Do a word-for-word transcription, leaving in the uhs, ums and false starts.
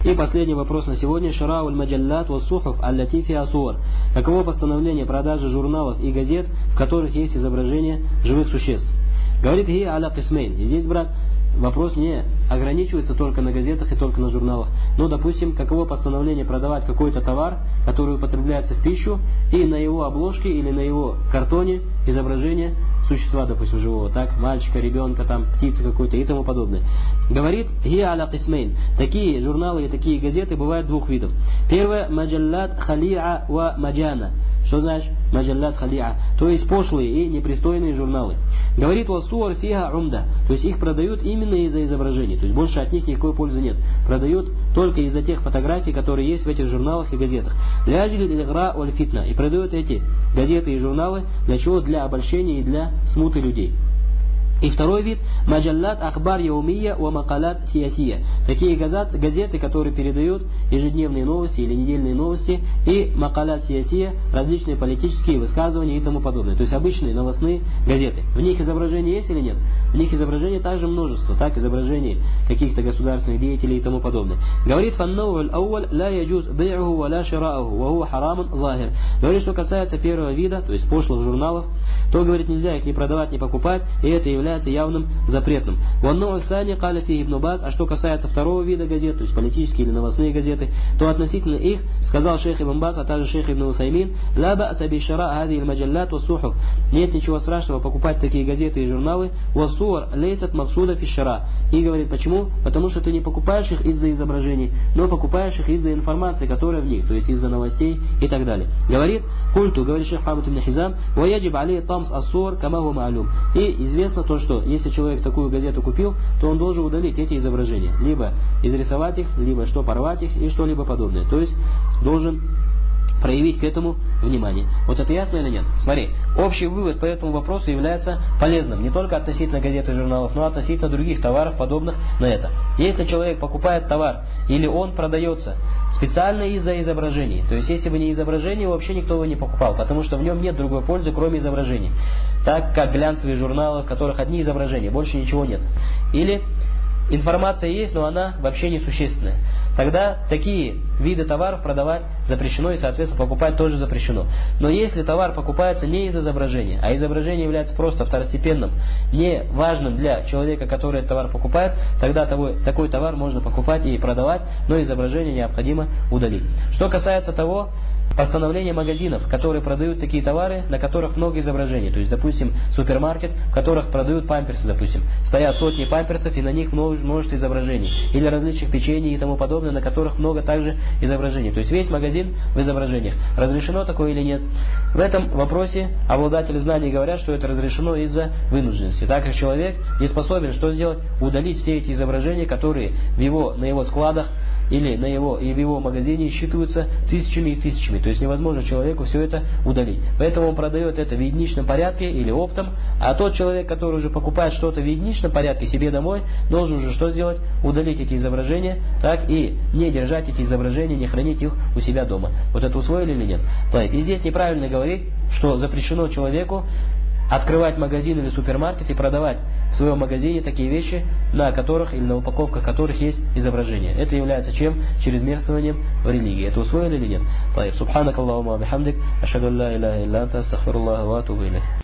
И последний вопрос на сегодня. Шарау аль-маджаллат ва сухуф аллати фиха сувар. Каково постановление продажи журналов и газет, в которых есть изображение живых существ? Говорит ги аля кисмейн. И здесь, брат, вопрос не ограничивается только на газетах и только на журналах. Но, допустим, каково постановление продавать какой-то товар, который употребляется в пищу, и на его обложке или на его картоне изображение существа, допустим, живого, так, мальчика, ребенка, там, птицы какой-то и тому подобное. Говорит ги аля кисмейн. Такие журналы и такие газеты бывают двух видов. Первое, маджаллат халиа ва маджана. Что значит маджаллат халиа? То есть пошлые и непристойные журналы. Говорит васуар фиха умда. То есть их продают именно из-за изображений. То есть больше от них никакой пользы нет. Продают только из-за тех фотографий, которые есть в этих журналах и газетах. Ляжили игра оль фитна. И продают эти газеты и журналы для чего? Для обольщения и для смуты людей. И второй вид – маджаллат ахбар яумия ва макалат сиясия. Такие газеты, которые передают ежедневные новости или недельные новости, и макалат сиясия, различные политические высказывания и тому подобное. То есть обычные новостные газеты. В них изображения есть или нет? В них изображений также множество, так, изображений каких-то государственных деятелей и тому подобное. Говорит фаннау аль-ауаль ла яджуз бей'уху ва ла ширауху ва хуа харамун захир. Говорит, что касается первого вида, то есть пошлых журналов, то, говорит, нельзя их ни продавать, ни покупать, и это является явным запретным. А что касается второго вида газет, то есть политические или новостные газеты, то относительно их сказал шейх Ибн Баз, а также шейх Ибн Усаймин: нет ничего страшного покупать такие газеты и журналы. И говорит, почему? Потому что ты не покупаешь их из-за изображений, но покупаешь их из-за информации, которая в них, то есть из-за новостей и так далее. Говорит, культу, говорит шейх Хамад ибн Хизам, и известно то, что если человек такую газету купил, то он должен удалить эти изображения. Либо изрисовать их, либо что порвать их и что-либо подобное. То есть должен проявить к этому внимание. Вот это ясно или нет? Смотри, общий вывод по этому вопросу является полезным не только относительно газет и журналов, но и относительно других товаров, подобных на это. Если человек покупает товар или он продается специально из-за изображений, то есть если бы не изображение, вообще никто его не покупал, потому что в нем нет другой пользы, кроме изображений. Так как глянцевые журналы, в которых одни изображения, больше ничего нет. Или информация есть, но она вообще несущественная. Тогда такие виды товаров продавать запрещено и, соответственно, покупать тоже запрещено. Но если товар покупается не из изображения, а изображение является просто второстепенным, не важным для человека, который этот товар покупает, тогда такой, такой товар можно покупать и продавать, но изображение необходимо удалить. Что касается того, постановление магазинов, которые продают такие товары, на которых много изображений. То есть, допустим, супермаркет, в которых продают памперсы, допустим. Стоят сотни памперсов, и на них множество изображений. Или различных печений и тому подобное, на которых много также изображений. То есть, весь магазин в изображениях. Разрешено такое или нет? В этом вопросе обладатели знаний говорят, что это разрешено из-за вынужденности. Так как человек не способен что сделать? Удалить все эти изображения, которые в его, на его складах или на его, и в его магазине считываются тысячами и тысячами. То есть невозможно человеку все это удалить. Поэтому он продает это в единичном порядке или оптом, а тот человек, который уже покупает что-то в единичном порядке себе домой, должен уже что сделать? Удалить эти изображения, так и не держать эти изображения, не хранить их у себя дома. Вот это усвоили или нет? И здесь неправильно говорить, что запрещено человеку открывать магазин или супермаркет и продавать в своем магазине такие вещи, на которых или на упаковках которых есть изображение. Это является чем? Чрезмерствованием в религии. Это усвоили или нет? Субханак Аллахумма бихамдик, ашхаду ан ла иляха илля анта, астагфируллаха ва атубу илейх.